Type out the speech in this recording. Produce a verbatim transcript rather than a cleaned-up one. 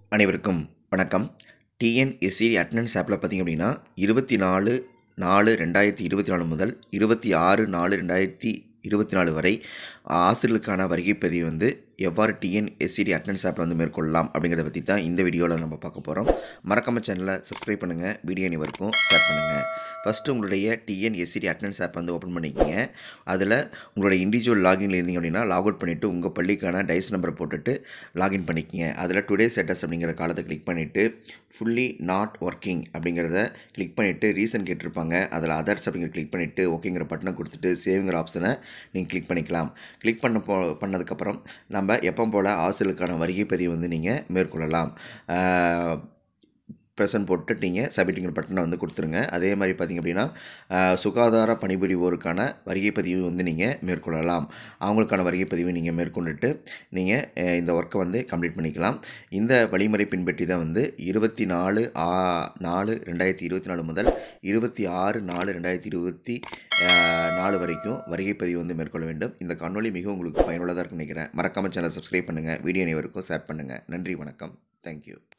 அனைவருக்கும் வணக்கம். TNSC attendance ஆப்பில் பார்த்திங்க அப்படின்னா இருபத்தி நாலு நாலு ரெண்டாயிரத்தி இருபத்தி நாலு முதல் இருபத்தி ஆறு நாலு ரெண்டாயிரத்தி இருபத்தி நாலு வரை ஆசிரியர்களுக்கான வருகைப்பதிவு வந்து எவ்வாறு டிஎன்எஸ்சிடி அட்டெண்டன்ஸ் ஆப்பில் வந்து மேற்கொள்ளலாம் அப்படிங்கிறத பற்றி தான் இந்த வீடியோவில் நம்ம பார்க்க போகிறோம். மறக்காம சேனலை சப்ஸ்கிரைப் பண்ணுங்கள், வீடியோ அனைவருக்கும் ஷேர் பண்ணுங்கள். ஃபஸ்ட்டு உங்களுடைய டிஎன்எஸ்சிடி அட்டெண்டன்ஸ் ஆப் வந்து ஓப்பன் பண்ணிக்கங்க. அதில் உங்களுடைய இண்டிவிஜுவல் லாகின்ல இருந்தீங்க அப்படின்னா லாக் அவுட் பண்ணிவிட்டு உங்கள் பள்ளிக்கான டைஸ் நம்பரை போட்டுட்டு லாகின் பண்ணிக்கங்க. அதில் டுடே ஸ்டேட்டஸ் அப்படிங்கிற காலத்தை கிளிக் பண்ணிவிட்டு ஃபுல்லி நாட் ஒர்க்கிங் அப்படிங்கிறத கிளிக் பண்ணிவிட்டு ரீசன் கேட்டிருப்பாங்க. அதில் அதர்ஸ் அப்படிங்கிற கிளிக் பண்ணிவிட்டு ஓகேங்கிற பட்டனை கொடுத்துட்டு சேவிங்கிற ஆப்ஷனை நீங்கள் கிளிக் பண்ணிக்கலாம். கிளிக் பண்ண போ பண்ணதுக்கப்புறம் நம்ம எப்போ போல் ஆசிரியர்களுக்கான வருகை பதிவு வந்து நீங்கள் மேற்கொள்ளலாம். ப்ரெசன்ட் போட்டு நீங்கள் சப்மிட்டிங்கிற பட்டனை வந்து கொடுத்துருங்க. அதே மாதிரி பார்த்திங்க அப்படின்னா சுகாதார பணிபுரிவோருக்கான வருகை பதிவு வந்து நீங்கள் மேற்கொள்ளலாம். அவங்களுக்கான வருகை பதிவு நீங்கள் மேற்கொண்டுட்டு நீங்கள் இந்த ஒர்க்கை வந்து கம்ப்ளீட் பண்ணிக்கலாம். இந்த வழிமுறை பின்பற்றி தான் வந்து இருபத்தி நாலு ஆ நாலு ரெண்டாயிரத்தி இருபத்தி நாலு முதல் இருபத்தி ஆறு நாலு ரெண்டாயிரத்தி இருபத்தி நாலு வரைக்கும் வருகை பதிவு வந்து மேற்கொள்ள வேண்டும். இந்த காணொலி மிகவும் உங்களுக்கு பயனுள்ளதாக இருக்குன்னு நினைக்கிறேன். மறக்காமல் சேனல் சப்ஸ்கிரைப் பண்ணுங்கள், வீடியோ அனைவருக்கும் ஷேர் பண்ணுங்கள். நன்றி, வணக்கம், தேங்க்யூ.